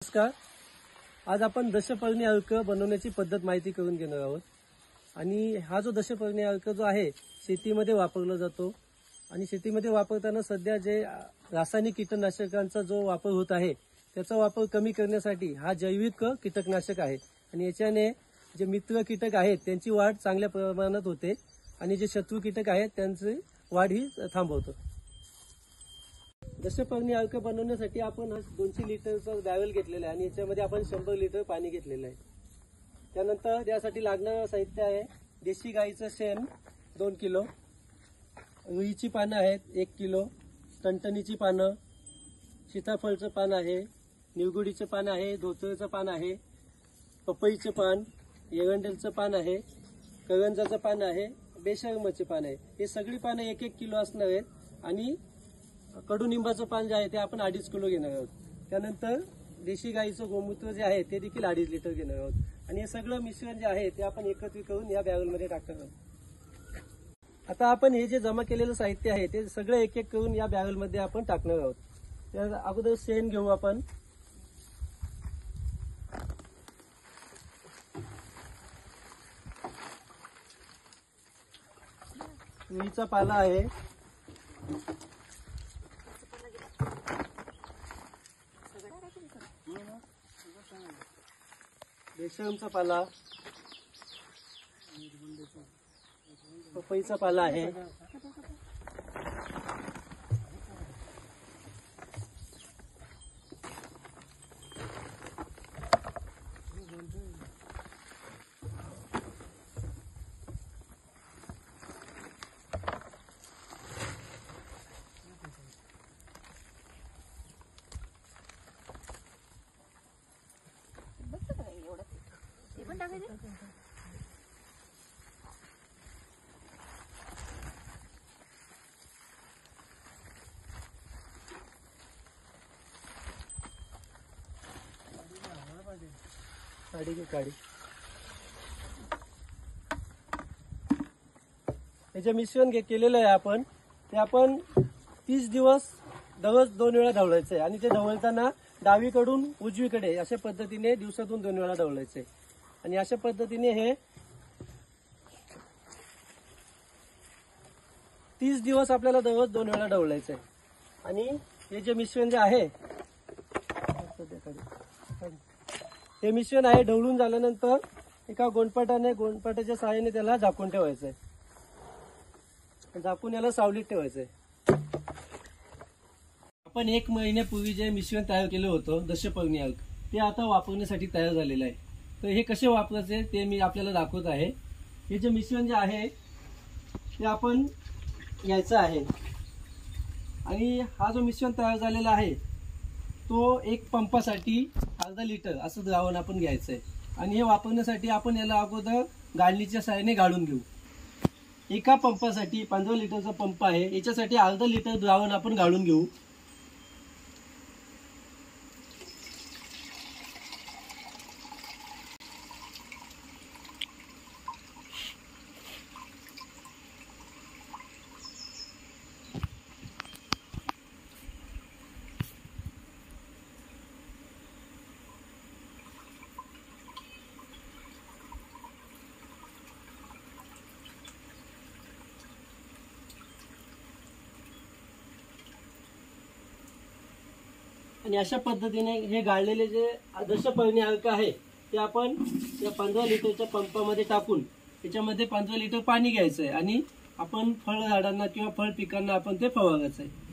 नमस्कार. आज आपण दशपर्णी अर्क बनवण्याची पद्धत माहिती करून घेणार आहोत. आणि हा जो दशपर्णी अर्क जो आहे शेतीमध्ये वापरला जातो आणि शेतीमध्ये वापरताना सध्या जे रासायनिक कीटकनाशकांचा जो वापर होत आहे त्याचा वापर कमी करण्यासाठी हा जैविक कीटकनाशक आहे. आणि याच्याने जे मित्र कीटक आहेत त्यांची वाढ चांगल्या प्रमाणात होते आणि जे शत्रू कीटक आहेत त्यांची वाढ ही थांबवतो. दशपर्णी अर्क बनवण्यासाठी आपण 200 लिटरचा बॅरल घेतलेला आहे आणि याच्यामध्ये आपण 100 लिटर पाणी घेतलेलं आहे. त्यानंतर त्यासाठी लागणारं साहित्य आहे देशी गाईचं शेण 2 किलो, रुईची पानं आहेत 1 किलो, टणटणीची पानं, सीताफळचं पान आहे, निवगुडीचं पान आहे, धोतरचं पान आहे, पपईचं पान, एरंडेलचं पान आहे, करंजाचं पान आहे, बेशरमाचे पान आहे. हे सगळी पानं 1-1 किलो असणार आहेत आणि कडुनिंबाचं पान जे आहे ते आपण 2.5 किलो घेणार आहोत. त्यानंतर देशी गाईचं गोमूत्र जे आहे ते देखील 2.5 लिटर घेणार आहोत. आणि हे सगळं मिश्रण जे आहे ते आपण एकत्रित करून या बॅरलमध्ये टाकणार आहोत. आता आपण हे जे जमा केलेलं साहित्य आहे ते सगळं एक एक करून या बॅरलमध्ये आपण टाकणार आहोत. तर अगोदर शेण घेऊ आपण. रुईचा पाला आहे, बेशरमचा पाला, पपईचा पाला आहे, काडी. हे जे मिश्रण केलेलं आहे आपण ते आपण 30 दिवस दररोज 2 वेळा ढवळायचं आहे. आणि ते ढवळताना डावीकडून उजवीकडे अशा पद्धतीने दिवसातून 2 वेळा ढवळायचं आहे. आणि अशा पद्धतीने हे 30 दिवस आपल्याला दररोज 2 वेळा ढवळायचं आहे. आणि हे जे मिश्रण जे आहे हे मिश्रण आहे ढवळून झाल्यानंतर एका गोंडपाटाच्या सहाय्याने त्याला झाकून ठेवायचं आहे. झाकून याला सावलीत ठेवायचं आहे. आपण 1 महिन्यापूर्वी जे मिश्रण तयार केलं होतं दशपर्णी अर्क ते आता वापरण्यासाठी तयार झालेलं आहे. तर हे कसे वापरायचे ते मी आपल्याला दाखवत आहे. हे जे मिश्रण जे आहे ते आपण घ्यायचं आहे आणि हा जो मिश्रण तयार झालेला आहे तो 1 पंपासाठी अर्धा लिटर असं द्रावण आपण घ्यायचं आहे. आणि हे वापरण्यासाठी आपण याला अगोदर गाळणीच्या सहाय्याने गाळून घेऊ. एका पंपासाठी 15 लिटरचा पंप आहे, याच्यासाठी अर्धा लिटर द्रावण आपण गाळून घेऊ. आणि अशा पद्धतीने हे गाळलेले जे दशपर्णी अर्क आहे ते आपण या 15 लिटरच्या पंपामध्ये टाकून त्याच्यामध्ये 15 लिटर पाणी घ्यायचं आहे आणि आपण फळ झाडांना किंवा फळ पिकांना आपण ते फवारायचं आहे.